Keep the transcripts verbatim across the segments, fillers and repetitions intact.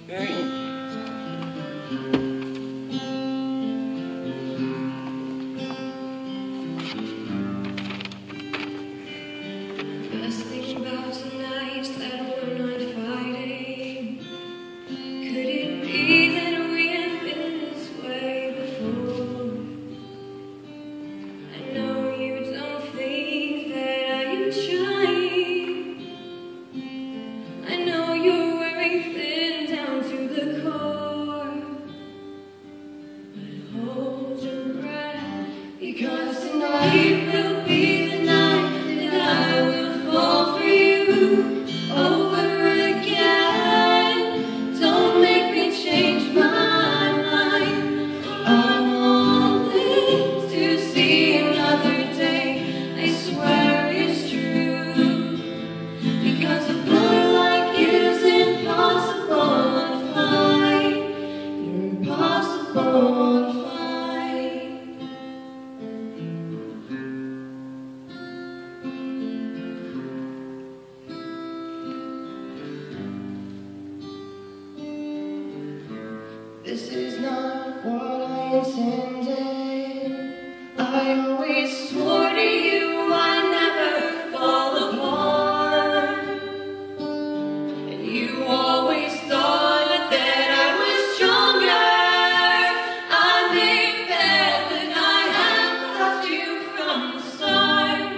Best thing about tonight is that we're not fighting. Could it be that we have been this way before? I know you don't think that I am trying. I know you're wearing thin down to the core. But hold your breath, because tonight will be the night that I will fall for you over again. Don't make me change my mind. I won't live to see another day. I swear it's true, because a boy like you's impossible to find. You're impossible to find. This is not what I intended. I always swore to you I'd never fall apart. And you always thought that I was stronger. I may bet that I have loved you from the start.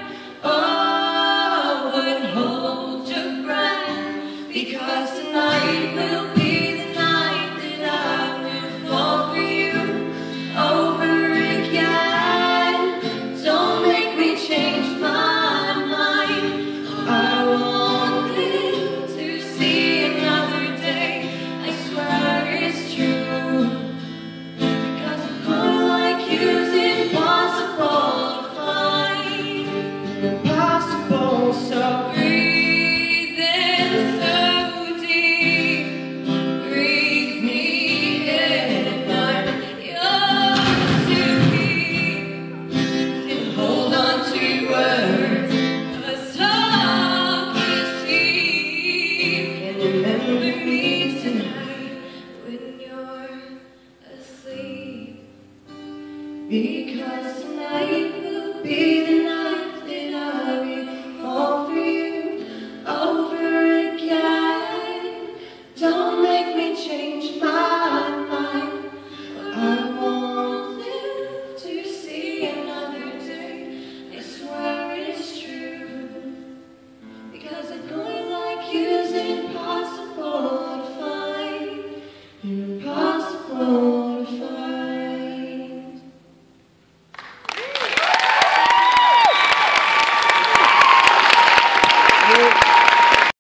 Oh, but hold your breath, because tonight will be